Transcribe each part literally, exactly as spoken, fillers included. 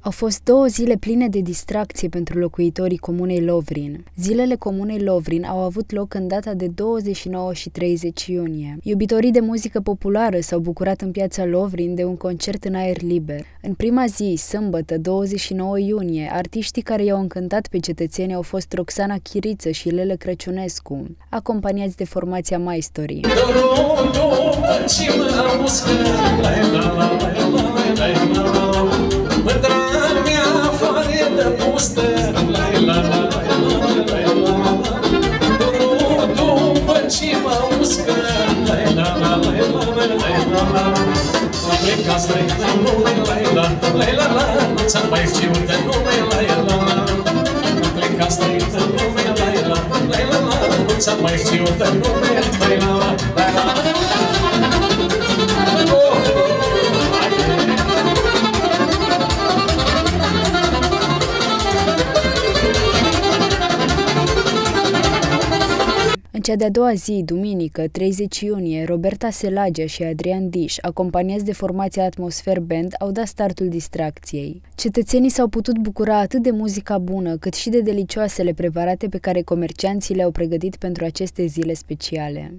Au fost două zile pline de distracție pentru locuitorii comunei Lovrin. Zilele comunei Lovrin au avut loc în data de douăzeci și nouă și treizeci iunie. Iubitorii de muzică populară s-au bucurat în piața Lovrin de un concert în aer liber. În prima zi, sâmbătă, douăzeci și nouă iunie, artiștii care i-au încântat pe cetățeni au fost Roxana Chiriță și Lele Crăciunescu, acompaniați de formația Maistorii. În cea de-a doua zi, duminică, treizeci iunie, Roberta Selagea și Adrian Diș, acompaniați de formația Atmosfer Band, au dat startul distracției. Cetățenii s-au putut bucura atât de muzica bună, cât și de delicioasele preparate pe care comercianții le-au pregătit pentru aceste zile speciale.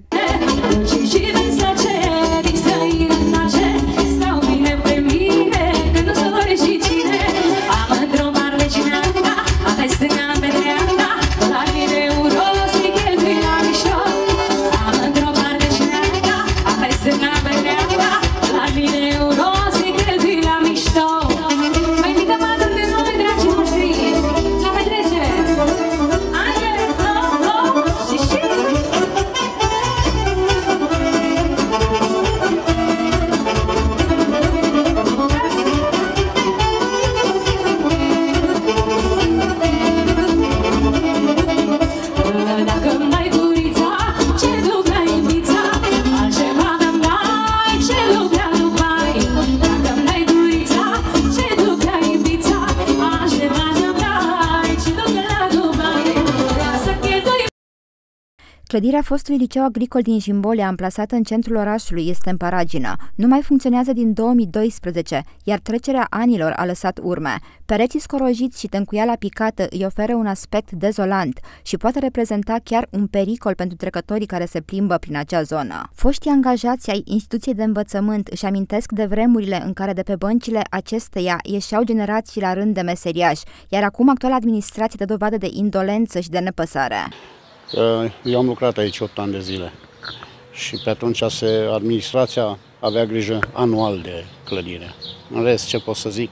Clădirea fostului liceu agricol din Jimbolia, amplasată în centrul orașului, este în paragină. Nu mai funcționează din două mii doisprezece, iar trecerea anilor a lăsat urme. Pereții scorojiți și tâncuiala picată îi oferă un aspect dezolant și poate reprezenta chiar un pericol pentru trecătorii care se plimbă prin acea zonă. Foștii angajați ai instituției de învățământ își amintesc de vremurile în care de pe băncile acesteia ieșeau generații la rând de meseriași, iar acum actuala administrație dă dovadă de indolență și de nepăsare. Eu am lucrat aici opt ani de zile și pe atunci se, administrația avea grijă anual de clădire. În rest, ce pot să zic,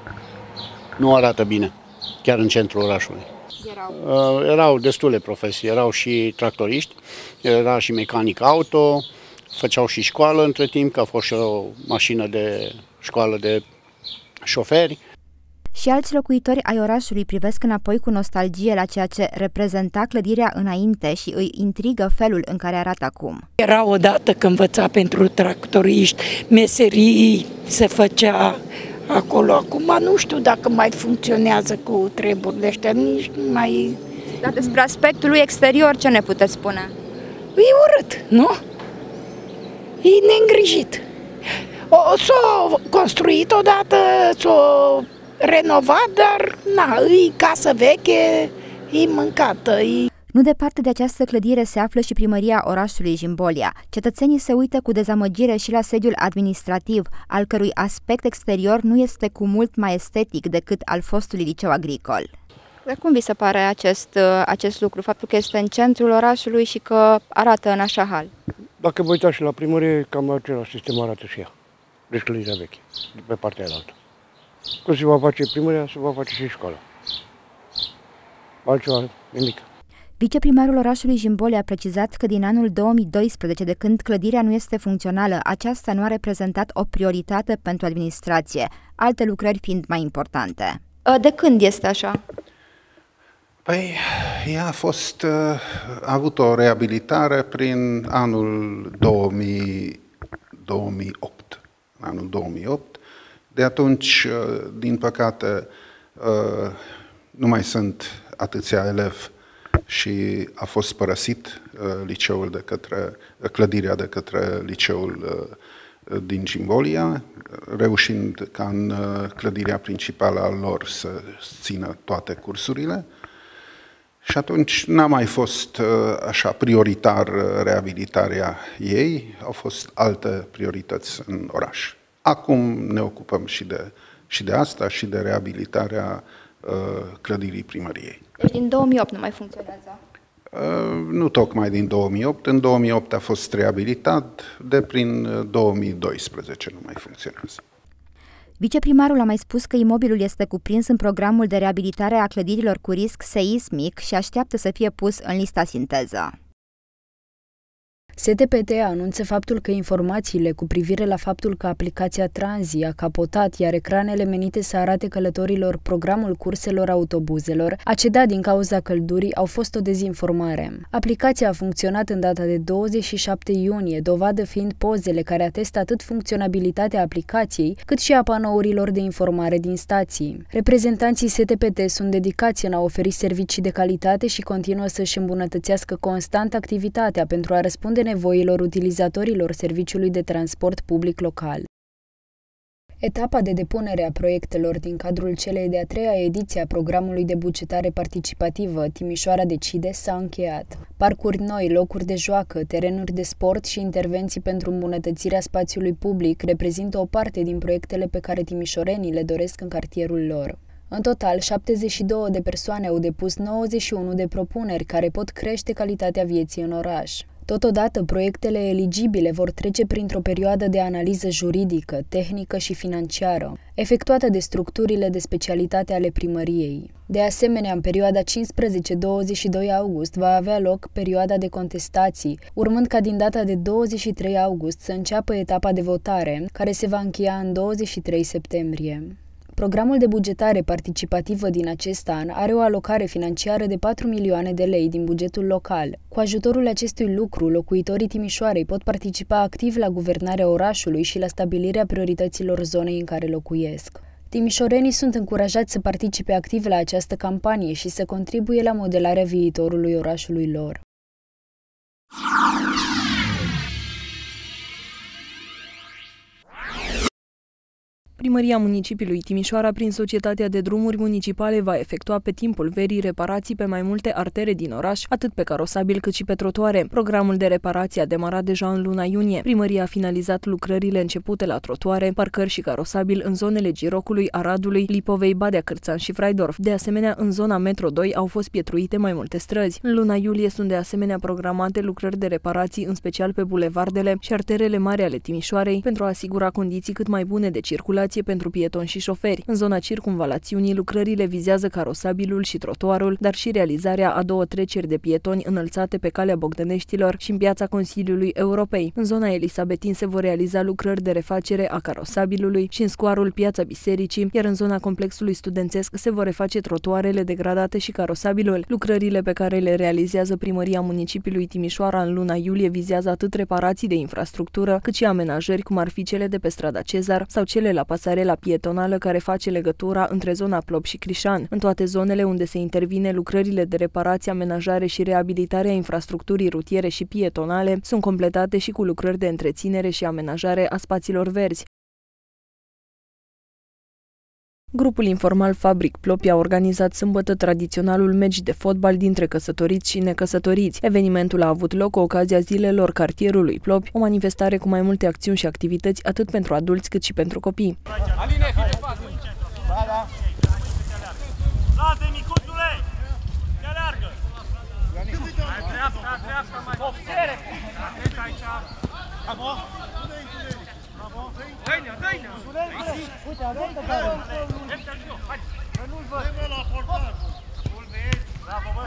nu arată bine, chiar în centrul orașului. Erau, erau destule profesii, erau și tractoriști, era și mecanic auto, făceau și școală între timp, că a fost și o mașină de școală de șoferi. Și alți locuitori ai orașului privesc înapoi cu nostalgie la ceea ce reprezenta clădirea înainte și îi intrigă felul în care arată acum. Era odată că învăța pentru tractoriști, meserii se făcea acolo. Acum nu știu dacă mai funcționează cu treburile astea, nici nu mai... Dar despre aspectul lui exterior ce ne puteți spune? E urât, nu? E neîngrijit. S-a construit odată, s-a renovat, dar na, e casă veche, e mâncată. E... Nu departe de această clădire se află și primăria orașului Jimbolia. Cetățenii se uită cu dezamăgire și la sediul administrativ, al cărui aspect exterior nu este cu mult mai estetic decât al fostului liceu agricol. Dar cum vi se pare acest, acest lucru, faptul că este în centrul orașului și că arată în așa hal? Dacă vă uitați și la primărie, cam același sistem arată și ea, deci clădirea veche, de pe partea aia. Cum se va face primăria, se va face și școala. Altceva nimic. Viceprimarul orașului Jimbolia a precizat că din anul două mii doisprezece, de când clădirea nu este funcțională, aceasta nu a reprezentat o prioritate pentru administrație, alte lucrări fiind mai importante. De când este așa? Păi, ea a fost, a avut o reabilitare prin anul două mii, două mii opt. Anul două mii opt. De atunci, din păcate, nu mai sunt atâția elevi și a fost părăsit liceul de către, clădirea de către liceul din Cimbolia, reușind ca în clădirea principală a lor să țină toate cursurile. Și atunci n-a mai fost așa prioritar reabilitarea ei, au fost alte priorități în oraș. Acum ne ocupăm și de, și de asta, și de reabilitarea uh, clădirii primăriei. Deci din două mii opt nu mai funcționează? Uh, nu tocmai din două mii opt, în două mii opt a fost reabilitat, de prin două mii doisprezece nu mai funcționează. Viceprimarul a mai spus că imobilul este cuprins în programul de reabilitare a clădirilor cu risc seismic și așteaptă să fie pus în lista sinteză. S T P T anunță faptul că informațiile cu privire la faptul că aplicația Tranzi a capotat, iar ecranele menite să arate călătorilor programul curselor autobuzelor a cedat din cauza căldurii au fost o dezinformare. Aplicația a funcționat în data de douăzeci și șapte iunie, dovadă fiind pozele care atestă atât funcționabilitatea aplicației, cât și a panourilor de informare din stații. Reprezentanții S T P T sunt dedicați în a oferi servicii de calitate și continuă să-și îmbunătățească constant activitatea pentru a răspunde nevoilor utilizatorilor serviciului de transport public local. Etapa de depunere a proiectelor din cadrul celei de-a treia ediție a programului de bugetare participativă Timișoara Decide s-a încheiat. Parcuri noi, locuri de joacă, terenuri de sport și intervenții pentru îmbunătățirea spațiului public reprezintă o parte din proiectele pe care timișorenii le doresc în cartierul lor. În total, șaptezeci și două de persoane au depus nouăzeci și unu de propuneri care pot crește calitatea vieții în oraș. Totodată, proiectele eligibile vor trece printr-o perioadă de analiză juridică, tehnică și financiară, efectuată de structurile de specialitate ale primăriei. De asemenea, în perioada cincisprezece douăzeci și doi august va avea loc perioada de contestații, urmând ca din data de douăzeci și trei august să înceapă etapa de votare, care se va încheia în douăzeci și trei septembrie. Programul de bugetare participativă din acest an are o alocare financiară de patru milioane de lei din bugetul local. Cu ajutorul acestui lucru, locuitorii Timișoarei pot participa activ la guvernarea orașului și la stabilirea priorităților zonei în care locuiesc. Timișorenii sunt încurajați să participe activ la această campanie și să contribuie la modelarea viitorului orașului lor. Primăria municipiului Timișoara, prin Societatea de Drumuri Municipale, va efectua pe timpul verii reparații pe mai multe artere din oraș, atât pe carosabil cât și pe trotuare. Programul de reparație a demarat deja în luna iunie. Primăria a finalizat lucrările începute la trotuare, parcări și carosabil în zonele Girocului, Aradului, Lipovei, Badea Cârțan și Fraidorf. De asemenea, în zona Metro doi au fost pietruite mai multe străzi. În luna iulie sunt de asemenea programate lucrări de reparații, în special pe bulevardele și arterele mari ale Timișoarei, pentru a asigura condiții cât mai bune de circulație pentru pietoni și șoferi. În zona circumvalațiunii, lucrările vizează carosabilul și trotuarul, dar și realizarea a două treceri de pietoni înălțate pe calea Bogdăneștilor și în piața Consiliului Europei. În zona Elisabetin se vor realiza lucrări de refacere a carosabilului și în scoarul Piața Bisericii, iar în zona complexului studențesc se vor reface trotuarele degradate și carosabilul. Lucrările pe care le realizează Primăria municipiului Timișoara în luna iulie vizează atât reparații de infrastructură, cât și amenajări, cum ar fi cele de pe strada Cezar sau cele la pasarela pietonală care face legătura între zona Plop și Crișan. În toate zonele unde se intervine, lucrările de reparație, amenajare și reabilitare a infrastructurii rutiere și pietonale sunt completate și cu lucrări de întreținere și amenajare a spațiilor verzi. Grupul informal Fabric Plopi a organizat sâmbătă tradiționalul meci de fotbal dintre căsătoriți și necăsătoriți. Evenimentul a avut loc cu ocazia zilelor cartierului Plopi, o manifestare cu mai multe acțiuni și activități atât pentru adulți cât și pentru copii. Aline, fii de față! Da, da! Lasă, micuțule! Te aleargă! Hai dreapta, dreapta mai! Obțere! Atent aici! Bravo! Bravo! Dă-i-ne, dă-i-ne! Uite, atentă, bravo! Hai! Nu-l văd! Dă-i, mă, la portar! Nu-l vezi! Bravo, bă!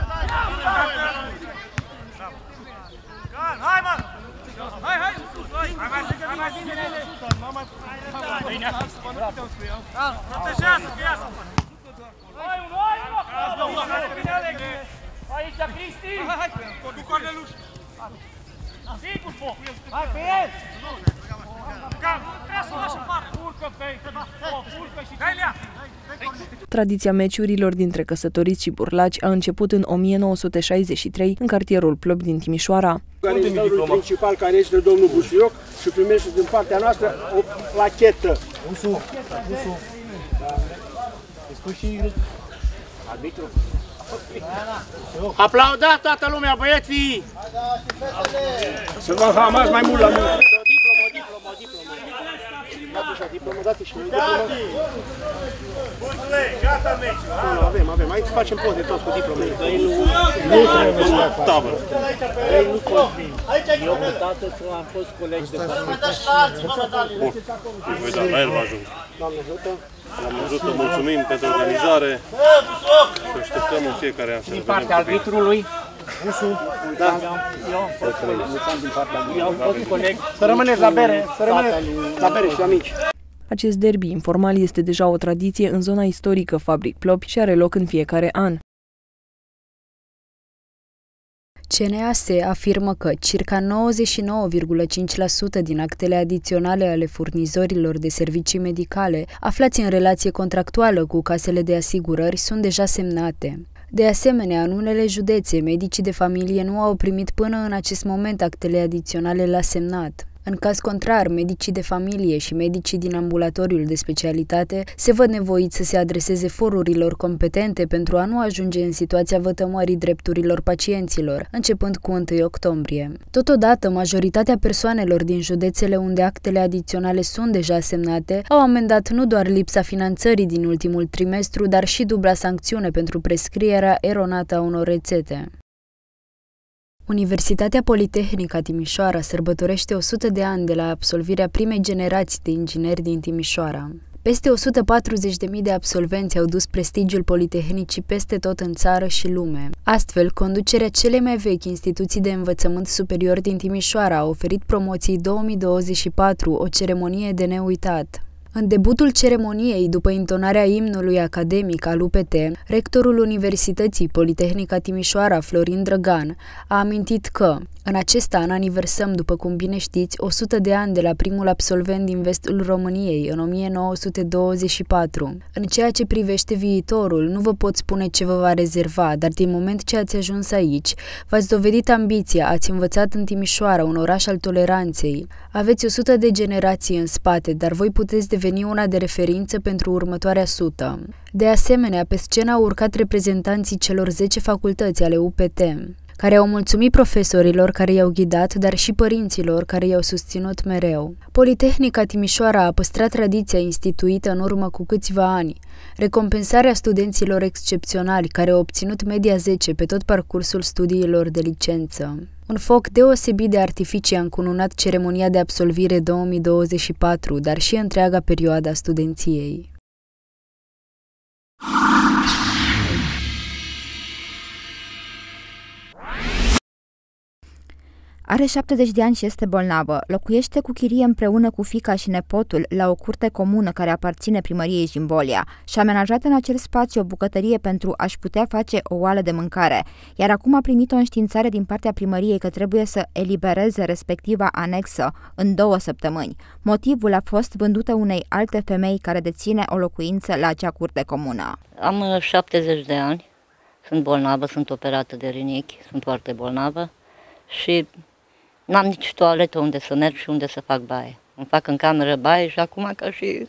Bravo! Hai, mă! Hai, hai! Hai, mai zi, hai mai zi, Nele! Bine! Protejează, că iasă! Hai, unul, hai, mă! Aici, Cristi! Hai, hai! Cu Corneluș! Sigur, po! Hai, pe el! Trebuie să o lași afară! Urcă pe ei! Urcă și... Hai-lea! Tradiția meciurilor dintre căsătoriți și burlaci a început în o mie nouă sute șaizeci și trei în cartierul Plopi din Timișoara. Organizatorul principal, care este domnul Busuioc, și primești din partea noastră o plachetă. Usu, Usu. Spui și arbitru. Aplaudați toată lumea, băieții! Să vă hamați mai mult la muncă. O diplomă, o diplomă, o diplomă. Dați așa, diplomă, dați și noi diplomă. Buzule, gata meciul. Avem, avem. Aici facem poze toți cu diplome. Nu trebuie să faci. Tabără. Ei nu pot fi. Eu cu tată am fost colegi de față. Bun, îi voi da la el, vă ajung. Doamne ajută. Doamne ajută, mulțumim pentru organizare. Să așteptăm în fiecare an să Din partea arbitrului. Usu. Da. Eu am fost coleg. Eu am fost coleg. Să rămâneți la bere, să rămâneți la bere și la mici. Acest derby informal este deja o tradiție în zona istorică Fabric Plopi și are loc în fiecare an. C N A S afirmă că circa nouăzeci și nouă virgulă cinci la sută din actele adiționale ale furnizorilor de servicii medicale aflați în relație contractuală cu casele de asigurări sunt deja semnate. De asemenea, în unele județe, medicii de familie nu au primit până în acest moment actele adiționale la semnat. În caz contrar, medicii de familie și medicii din ambulatoriul de specialitate se văd nevoiți să se adreseze forurilor competente pentru a nu ajunge în situația vătămării drepturilor pacienților, începând cu întâi octombrie. Totodată, majoritatea persoanelor din județele unde actele adiționale sunt deja semnate au amendat nu doar lipsa finanțării din ultimul trimestru, dar și dubla sancțiune pentru prescrierea eronată a unor rețete. Universitatea Politehnică Timișoara sărbătorește o sută de ani de la absolvirea primei generații de ingineri din Timișoara. Peste o sută patruzeci de mii de absolvenți au dus prestigiul Politehnicii peste tot în țară și lume. Astfel, conducerea celei mai vechi instituții de învățământ superior din Timișoara a oferit promoției două mii douăzeci și patru o ceremonie de neuitat. În debutul ceremoniei, după intonarea imnului academic al U P T, rectorul Universității Politehnica Timișoara, Florin Drăgan, a amintit că, în acest an aniversăm, după cum bine știți, o sută de ani de la primul absolvent din vestul României, în o mie nouă sute douăzeci și patru. În ceea ce privește viitorul, nu vă pot spune ce vă va rezerva, dar din moment ce ați ajuns aici, v-ați dovedit ambiția, ați învățat în Timișoara, un oraș al toleranței. Aveți o sută de generații în spate, dar voi puteți deveni una de referință pentru următoarea sută. De asemenea, pe scenă au urcat reprezentanții celor zece facultăți ale U P T, care au mulțumit profesorilor care i-au ghidat, dar și părinților care i-au susținut mereu. Politehnica Timișoara a păstrat tradiția instituită în urmă cu câțiva ani, recompensarea studenților excepționali care au obținut media zece pe tot parcursul studiilor de licență. Un foc deosebit de artificii a încununat ceremonia de absolvire două mii douăzeci și patru, dar și întreaga perioadă a studenției. Are șaptezeci de ani și este bolnavă. Locuiește cu chirie împreună cu fiica și nepotul la o curte comună care aparține primăriei Jimbolia și a amenajat în acel spațiu o bucătărie pentru a-și putea face o oală de mâncare, iar acum a primit o înștiințare din partea primăriei că trebuie să elibereze respectiva anexă în două săptămâni. Motivul a fost vândută unei alte femei care deține o locuință la acea curte comună. Am șaptezeci de ani, sunt bolnavă, sunt operată de rinichi, sunt foarte bolnavă și n-am nici toaletă unde să merg și unde să fac baie. Îmi fac în cameră baie și acum ca și...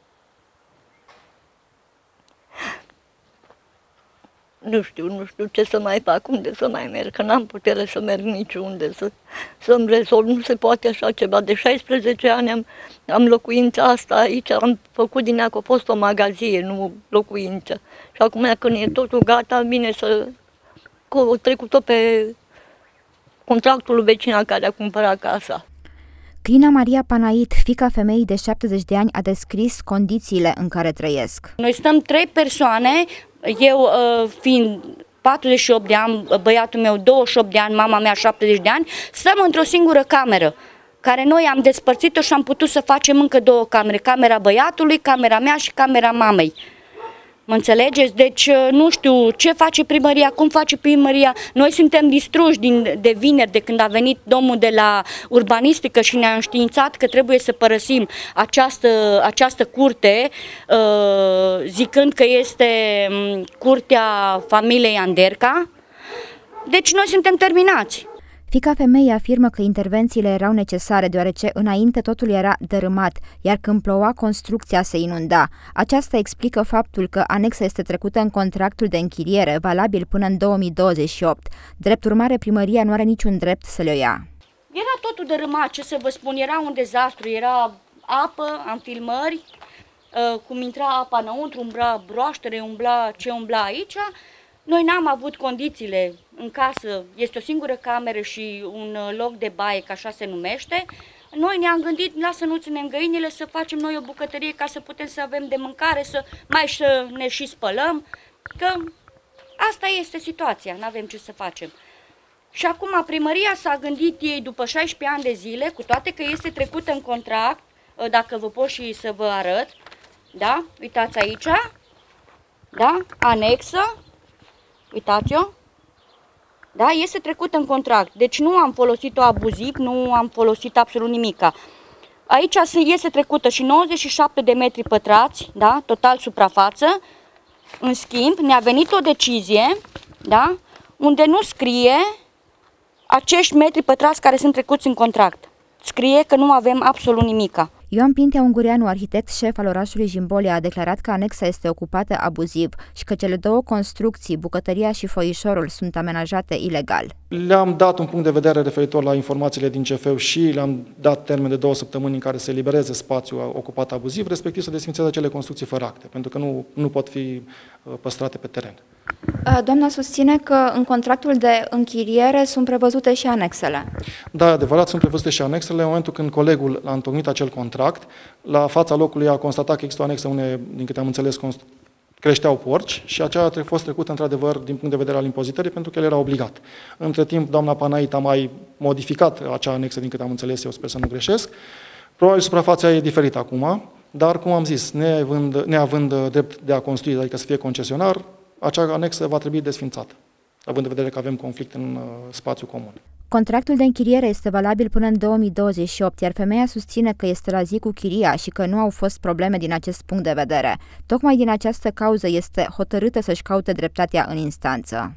Nu știu, nu știu ce să mai fac, unde să mai merg, că n-am putere să merg niciunde, să, să-mi rezolv, nu se poate așa ceva. De șaisprezece ani am, am locuința asta aici, am făcut din ea că a fost o magazie, nu locuință. Și acum când e totul gata, vine să... O trecut-o pe contractul vecina care a cumpărat casa. Crina Maria Panait, fiica femeii de șaptezeci de ani, a descris condițiile în care trăiesc. Noi stăm trei persoane, eu fiind patruzeci și opt de ani, băiatul meu douăzeci și opt de ani, mama mea șaptezeci de ani, stăm într-o singură cameră, care noi am despărțit-o și am putut să facem încă două camere, camera băiatului, camera mea și camera mamei. Mă înțelegeți? Deci nu știu ce face primăria, cum face primăria. Noi suntem distruși din, de vineri, de când a venit domnul de la urbanistică și ne-a înștiințat că trebuie să părăsim această, această curte, zicând că este curtea familiei Anderca. Deci noi suntem terminați. Fiica femeii afirmă că intervențiile erau necesare deoarece înainte totul era dărâmat, iar când ploua, construcția se inunda. Aceasta explică faptul că anexa este trecută în contractul de închiriere, valabil până în două mii douăzeci și opt. Drept urmare, primăria nu are niciun drept să le ia. Era totul dărâmat, ce să vă spun, era un dezastru, era apă, am filmări, cum intra apa înăuntru, umbla broaștere, umbla ce umbla aici. Noi n-am avut condițiile în casă, este o singură cameră și un loc de baie, că așa se numește. Noi ne-am gândit, lasă nu ținem găinile, să facem noi o bucătărie ca să putem să avem de mâncare, să mai să ne și spălăm, că asta este situația, n-avem ce să facem. Și acum primăria s-a gândit ei după șaisprezece ani de zile, cu toate că este trecută în contract, dacă vă pot și să vă arăt, da? Uitați aici, da? Anexă, uitați-o, da? Este trecută în contract, deci nu am folosit-o abuziv, nu am folosit absolut nimica. Aici este trecută și nouăzeci și șapte de metri pătrați, da? Total suprafață. În schimb, ne-a venit o decizie, da? Unde nu scrie acești metri pătrați care sunt trecuți în contract. Scrie că nu avem absolut nimica. Ioan Pintea Ungureanu, arhitect șef al orașului Jimbolia, a declarat că anexa este ocupată abuziv și că cele două construcții, bucătăria și foișorul, sunt amenajate ilegal. Le-am dat un punct de vedere referitor la informațiile din C F U și le-am dat termen de două săptămâni în care să elibereze spațiul ocupat abuziv, respectiv să desfințeze acele construcții fără acte, pentru că nu, nu pot fi păstrate pe teren. Doamna susține că în contractul de închiriere sunt prevăzute și anexele. Da, adevărat, sunt prevăzute și anexele. În momentul când colegul a întocmit acel contract, la fața locului a constatat că există o anexă unde, din câte am înțeles, creșteau porci și aceea a fost trecută într-adevăr din punct de vedere al impozitării pentru că el era obligat. Între timp, doamna Panait a mai modificat acea anexă, din câte am înțeles, eu sper să nu greșesc. Probabil suprafața e diferită acum, dar, cum am zis, neavând, neavând drept de a construi, adică să fie concesionar, acea anexă va trebui desfințată, având în vedere că avem conflict în uh, spațiu comun. Contractul de închiriere este valabil până în două mii douăzeci și opt, iar femeia susține că este la zi cu chiria și că nu au fost probleme din acest punct de vedere. Tocmai din această cauză este hotărâtă să-și caute dreptatea în instanță.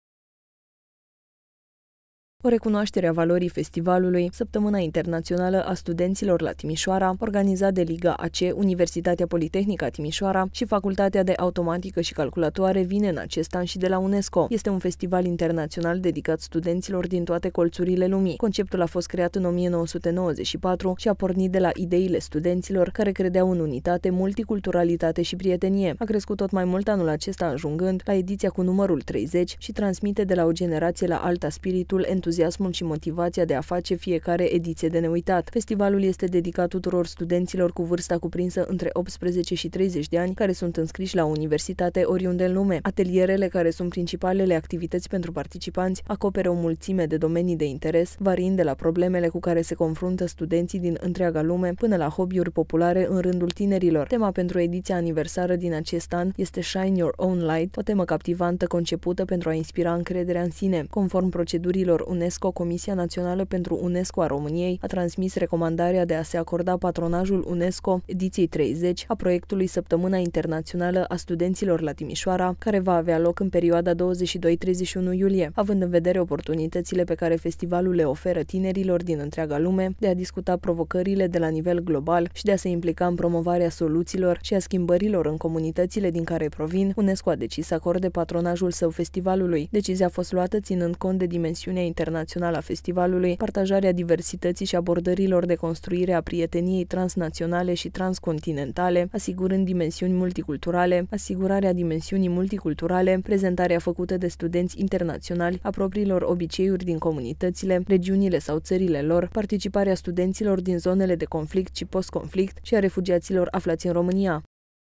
O recunoaștere a valorii festivalului, Săptămâna Internațională a Studenților la Timișoara, organizat de Liga A C, Universitatea Politehnică a Timișoara și Facultatea de Automatică și Calculatoare, vine în acest an și de la UNESCO. Este un festival internațional dedicat studenților din toate colțurile lumii. Conceptul a fost creat în o mie nouă sute nouăzeci și patru și a pornit de la ideile studenților care credeau în unitate, multiculturalitate și prietenie. A crescut tot mai mult anul acesta, ajungând la ediția cu numărul treizeci și transmite de la o generație la alta spiritul, entuziasmul și motivația de a face fiecare ediție de neuitat. Festivalul este dedicat tuturor studenților cu vârsta cuprinsă între optsprezece și treizeci de ani care sunt înscriși la universitate oriunde în lume. Atelierele, care sunt principalele activități pentru participanți, acoperă o mulțime de domenii de interes, variind de la problemele cu care se confruntă studenții din întreaga lume până la hobby-uri populare în rândul tinerilor. Tema pentru ediția aniversară din acest an este Shine Your Own Light, o temă captivantă concepută pentru a inspira încrederea în sine. Conform procedurilor UNESCO, Comisia Națională pentru UNESCO a României a transmis recomandarea de a se acorda patronajul UNESCO ediției treizeci a proiectului Săptămâna Internațională a Studenților la Timișoara, care va avea loc în perioada douăzeci și doi - treizeci și unu iulie, având în vedere oportunitățile pe care festivalul le oferă tinerilor din întreaga lume de a discuta provocările de la nivel global și de a se implica în promovarea soluțiilor și a schimbărilor în comunitățile din care provin. UNESCO a decis să acorde patronajul său festivalului. Decizia a fost luată ținând cont de dimensiunea internațională a festivalului, partajarea diversității și abordărilor de construire a prieteniei transnaționale și transcontinentale, asigurând dimensiuni multiculturale, asigurarea dimensiunii multiculturale, prezentarea făcută de studenți internaționali a propriilor obiceiuri din comunitățile, regiunile sau țările lor, participarea studenților din zonele de conflict și post-conflict și a refugiaților aflați în România.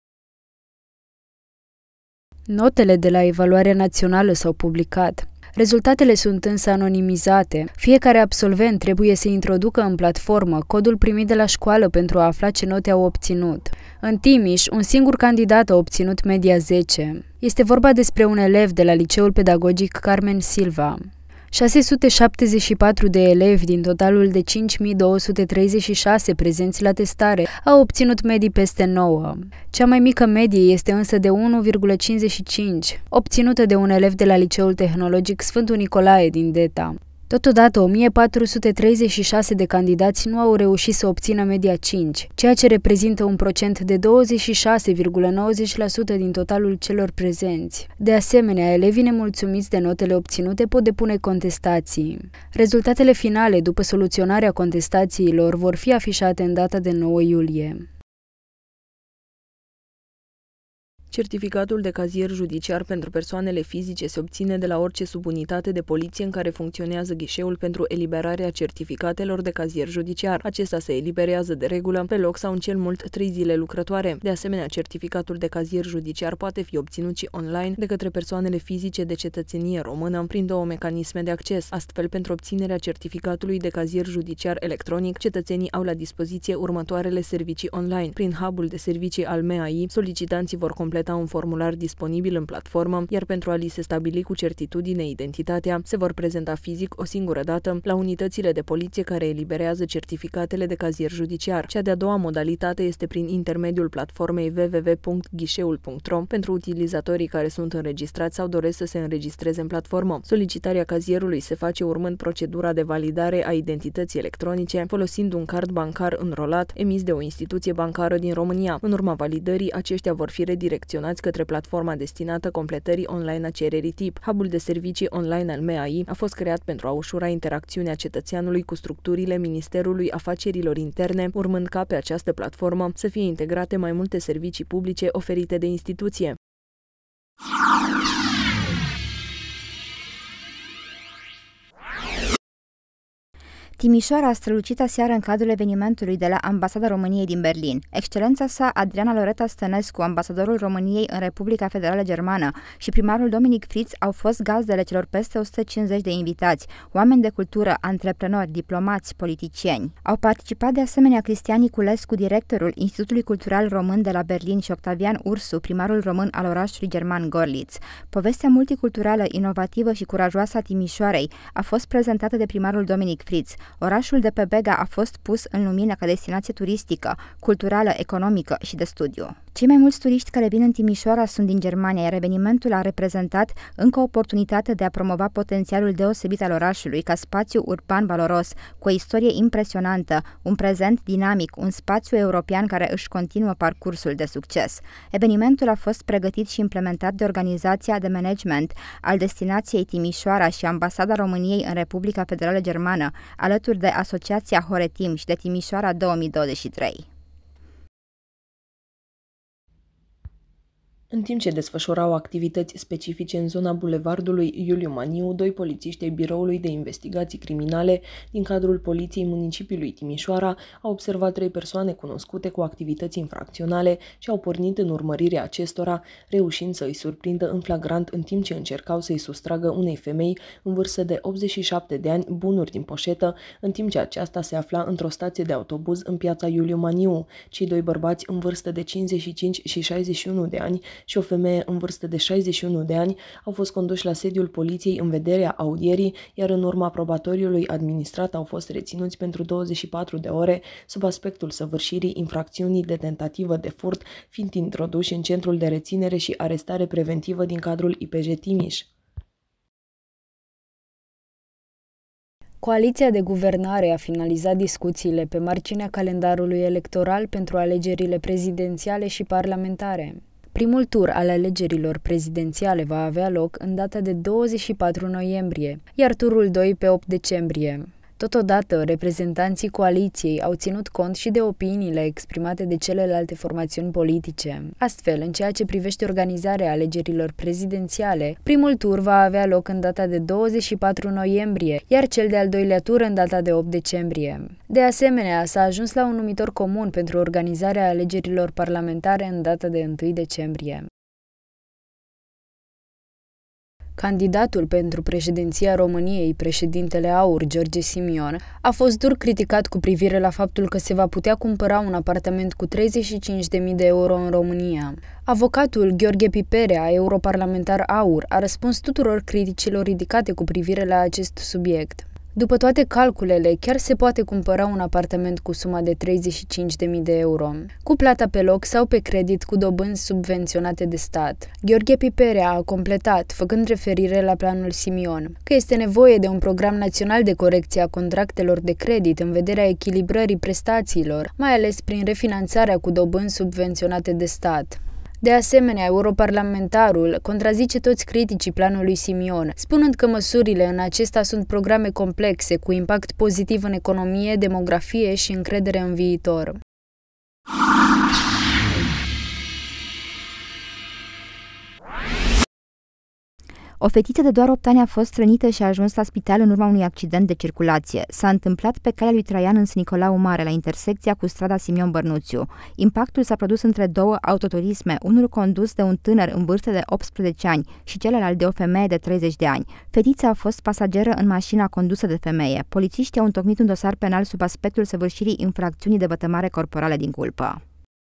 Notele de la evaluarea națională s-au publicat. Rezultatele sunt însă anonimizate. Fiecare absolvent trebuie să introducă în platformă codul primit de la școală pentru a afla ce note au obținut. În Timiș, un singur candidat a obținut media zece. Este vorba despre un elev de la Liceul Pedagogic Carmen Silva. șase sute șaptezeci și patru de elevi din totalul de cinci mii două sute treizeci și șase prezenți la testare au obținut medii peste nouă. Cea mai mică medie este însă de unu virgulă cincizeci și cinci, obținută de un elev de la Liceul Tehnologic Sfântul Nicolae din Deta. Totodată, o mie patru sute treizeci și șase de candidați nu au reușit să obțină media cinci, ceea ce reprezintă un procent de douăzeci și șase virgulă nouăzeci la sută din totalul celor prezenți. De asemenea, elevii nemulțumiți de notele obținute pot depune contestații. Rezultatele finale, după soluționarea contestațiilor, vor fi afișate în data de nouă iulie. Certificatul de cazier judiciar pentru persoanele fizice se obține de la orice subunitate de poliție în care funcționează ghișeul pentru eliberarea certificatelor de cazier judiciar. Acesta se eliberează de regulă pe loc sau în cel mult trei zile lucrătoare. De asemenea, certificatul de cazier judiciar poate fi obținut și online de către persoanele fizice de cetățenie română prin două mecanisme de acces. Astfel, pentru obținerea certificatului de cazier judiciar electronic, cetățenii au la dispoziție următoarele servicii online. Prin hub-ul de servicii al M E A I, solicitanții vor completa un formular disponibil în platformă, iar pentru a li se stabili cu certitudine identitatea, se vor prezenta fizic o singură dată la unitățile de poliție care eliberează certificatele de cazier judiciar. Cea de-a doua modalitate este prin intermediul platformei w w w punct ghișeul punct ro pentru utilizatorii care sunt înregistrați sau doresc să se înregistreze în platformă. Solicitarea cazierului se face urmând procedura de validare a identității electronice, folosind un card bancar înrolat emis de o instituție bancară din România. În urma validării, aceștia vor fi redirecționați către platforma destinată completării online a cererii tip. Hub-ul de servicii online al M E A I a fost creat pentru a ușura interacțiunea cetățeanului cu structurile Ministerului Afacerilor Interne, urmând ca pe această platformă să fie integrate mai multe servicii publice oferite de instituție. Timișoara a strălucit aseară în cadrul evenimentului de la Ambasada României din Berlin. Excelența sa, Adriana Loreta Stănescu, ambasadorul României în Republica Federală Germană, și primarul Dominic Fritz au fost gazdele celor peste o sută cincizeci de invitați, oameni de cultură, antreprenori, diplomați, politicieni. Au participat de asemenea Cristian Niculescu, directorul Institutului Cultural Român de la Berlin, și Octavian Ursu, primarul român al orașului german Gorlitz. Povestea multiculturală, inovativă și curajoasă a Timișoarei a fost prezentată de primarul Dominic Fritz. Orașul de pe Bega a fost pus în lumină ca destinație turistică, culturală, economică și de studiu. Cei mai mulți turiști care vin în Timișoara sunt din Germania, iar evenimentul a reprezentat încă o oportunitate de a promova potențialul deosebit al orașului ca spațiu urban valoros, cu o istorie impresionantă, un prezent dinamic, un spațiu european care își continuă parcursul de succes. Evenimentul a fost pregătit și implementat de Organizația de Management al Destinației Timișoara și Ambasada României în Republica Federală Germană, alături de Asociația Horetim și de Timișoara două mii douăzeci și trei. În timp ce desfășurau activități specifice în zona bulevardului Iuliu Maniu, doi polițiști ai Biroului de Investigații Criminale din cadrul Poliției Municipiului Timișoara au observat trei persoane cunoscute cu activități infracționale și au pornit în urmărirea acestora, reușind să îi surprindă în flagrant în timp ce încercau să-i sustragă unei femei în vârstă de optzeci și șapte de ani bunuri din poșetă, în timp ce aceasta se afla într-o stație de autobuz în piața Iuliu Maniu. Cei doi bărbați în vârstă de cincizeci și cinci și șaizeci și unu de ani și o femeie în vârstă de șaizeci și unu de ani au fost conduși la sediul poliției în vederea audierii, iar în urma probatoriului administrat au fost reținuți pentru douăzeci și patru de ore sub aspectul săvârșirii infracțiunii de tentativă de furt, fiind introduși în centrul de reținere și arestare preventivă din cadrul I P J Timiș. Coaliția de guvernare a finalizat discuțiile pe marginea calendarului electoral pentru alegerile prezidențiale și parlamentare. Primul tur al alegerilor prezidențiale va avea loc în data de douăzeci și patru noiembrie, iar turul doi pe opt decembrie. Totodată, reprezentanții coaliției au ținut cont și de opiniile exprimate de celelalte formațiuni politice. Astfel, în ceea ce privește organizarea alegerilor prezidențiale, primul tur va avea loc în data de douăzeci și patru noiembrie, iar cel de-al doilea tur în data de opt decembrie. De asemenea, s-a ajuns la un numitor comun pentru organizarea alegerilor parlamentare în data de întâi decembrie. Candidatul pentru președinția României, președintele AUR, George Simion, a fost dur criticat cu privire la faptul că se va putea cumpăra un apartament cu treizeci și cinci de mii de euro în România. Avocatul Gheorghe Piperea, europarlamentar AUR, a răspuns tuturor criticilor ridicate cu privire la acest subiect. După toate calculele, chiar se poate cumpăra un apartament cu suma de treizeci și cinci de mii de euro, cu plata pe loc sau pe credit cu dobânzi subvenționate de stat. Gheorghe Piperea a completat, făcând referire la planul Simion, că este nevoie de un program național de corecție a contractelor de credit în vederea echilibrării prestațiilor, mai ales prin refinanțarea cu dobânzi subvenționate de stat. De asemenea, europarlamentarul contrazice toți criticii planului Simion, spunând că măsurile în acesta sunt programe complexe, cu impact pozitiv în economie, demografie și încredere în viitor. O fetiță de doar opt ani a fost rănită și a ajuns la spital în urma unui accident de circulație. S-a întâmplat pe calea lui Traian în Nicolau Mare, la intersecția cu strada Simion Bărnuțiu. Impactul s-a produs între două autoturisme, unul condus de un tânăr în vârstă de optsprezece ani și celălalt de o femeie de treizeci de ani. Fetița a fost pasageră în mașina condusă de femeie. Polițiștii au întocmit un dosar penal sub aspectul săvârșirii infracțiunii de vătămare corporală din culpă.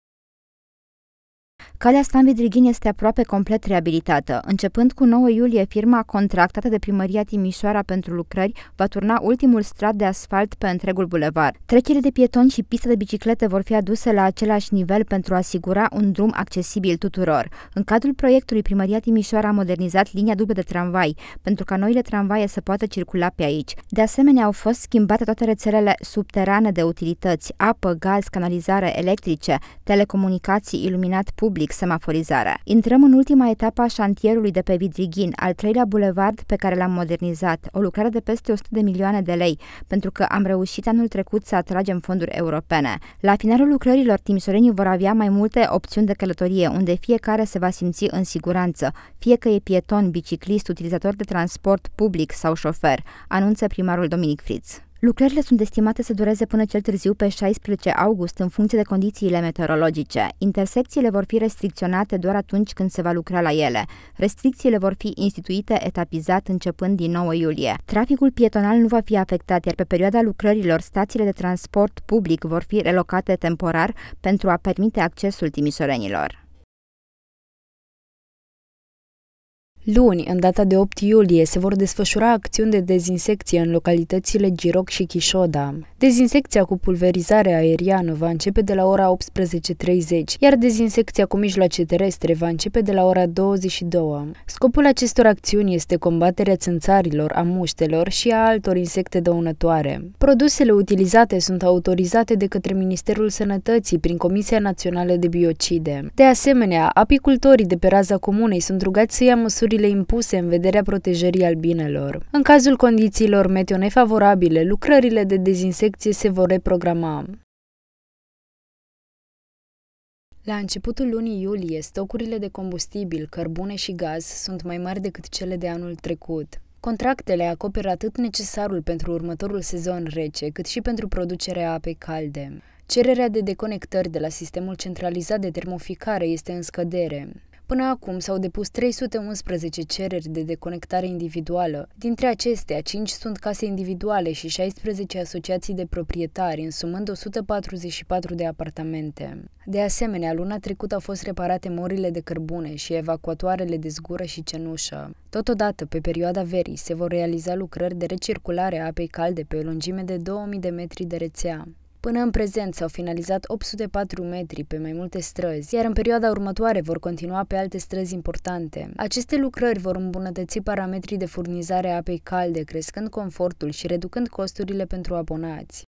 Calea Stan-Vidrighin este aproape complet reabilitată. Începând cu nouă iulie, firma contractată de Primăria Timișoara pentru lucrări va turna ultimul strat de asfalt pe întregul bulevard. Trecerile de pietoni și pista de biciclete vor fi aduse la același nivel pentru a asigura un drum accesibil tuturor. În cadrul proiectului, Primăria Timișoara a modernizat linia dublă de tramvai, pentru ca noile tramvaie să poată circula pe aici. De asemenea, au fost schimbate toate rețelele subterane de utilități, apă, gaz, canalizare electrice, telecomunicații, iluminat public, semaforizare. Intrăm în ultima etapă a șantierului de pe Vidrighin, al treilea bulevard pe care l-am modernizat, o lucrare de peste o sută de milioane de lei, pentru că am reușit anul trecut să atragem fonduri europene. La finalul lucrărilor, timișorenii vor avea mai multe opțiuni de călătorie, unde fiecare se va simți în siguranță, fie că e pieton, biciclist, utilizator de transport public sau șofer, anunță primarul Dominic Friț. Lucrările sunt estimate să dureze până cel târziu pe șaisprezece august, în funcție de condițiile meteorologice. Intersecțiile vor fi restricționate doar atunci când se va lucra la ele. Restricțiile vor fi instituite etapizat începând din nouă iulie. Traficul pietonal nu va fi afectat, iar pe perioada lucrărilor, stațiile de transport public vor fi relocate temporar pentru a permite accesul timișorenilor. Luni, în data de opt iulie, se vor desfășura acțiuni de dezinsecție în localitățile Giroc și Chișoda. Dezinsecția cu pulverizare aeriană va începe de la ora optsprezece treizeci, iar dezinsecția cu mijloace terestre va începe de la ora douăzeci și două. Scopul acestor acțiuni este combaterea țânțarilor, a muștelor și a altor insecte dăunătoare. Produsele utilizate sunt autorizate de către Ministerul Sănătății prin Comisia Națională de Biocide. De asemenea, apicultorii de pe raza comunei sunt rugați să ia măsuri impuse în vederea protejării albinelor. În cazul condițiilor meteo nefavorabile, lucrările de dezinsecție se vor reprograma. La începutul lunii iulie, stocurile de combustibil, cărbune și gaz sunt mai mari decât cele de anul trecut. Contractele acoperă atât necesarul pentru următorul sezon rece, cât și pentru producerea apei calde. Cererea de deconectări de la sistemul centralizat de termoficare este în scădere. Până acum s-au depus trei sute unsprezece cereri de deconectare individuală. Dintre acestea, cinci sunt case individuale și șaisprezece asociații de proprietari, însumând o sută patruzeci și patru de apartamente. De asemenea, luna trecută au fost reparate morile de cărbune și evacuatoarele de zgură și cenușă. Totodată, pe perioada verii, se vor realiza lucrări de recirculare a apei calde pe o lungime de două mii de metri de rețea. Până în prezent s-au finalizat opt sute patru metri pe mai multe străzi, iar în perioada următoare vor continua pe alte străzi importante. Aceste lucrări vor îmbunătăți parametrii de furnizare a apei calde, crescând confortul și reducând costurile pentru abonați.